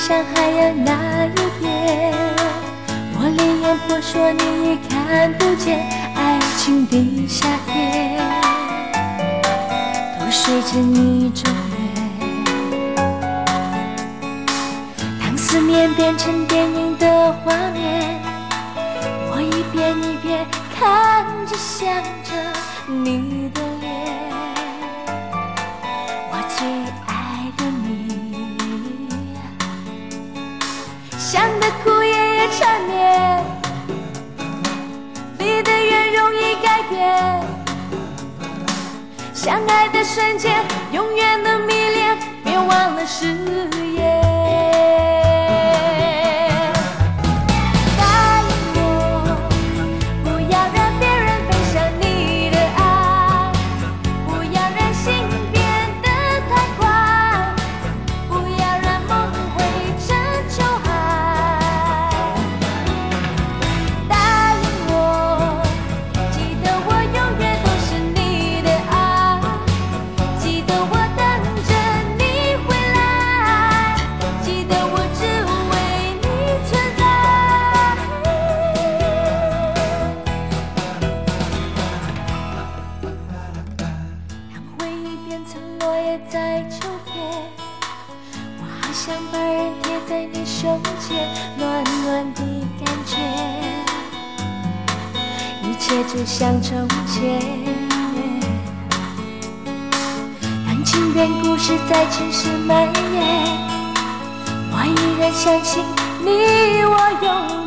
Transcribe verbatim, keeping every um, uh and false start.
向海洋那一边，我连眼婆说你已看不见，爱情的夏天都随着你走远。当思念变成电影的画面，我一遍一遍看着想着你的脸，我最爱的你，想得哭也也缠绵，离得远容易改变，相爱的瞬间永远的迷恋，别忘了誓言。在秋天，我好想把人贴在你胸前，暖暖的感觉，一切就像从前。当经典故事在城市蔓延，我依然相信你我永远。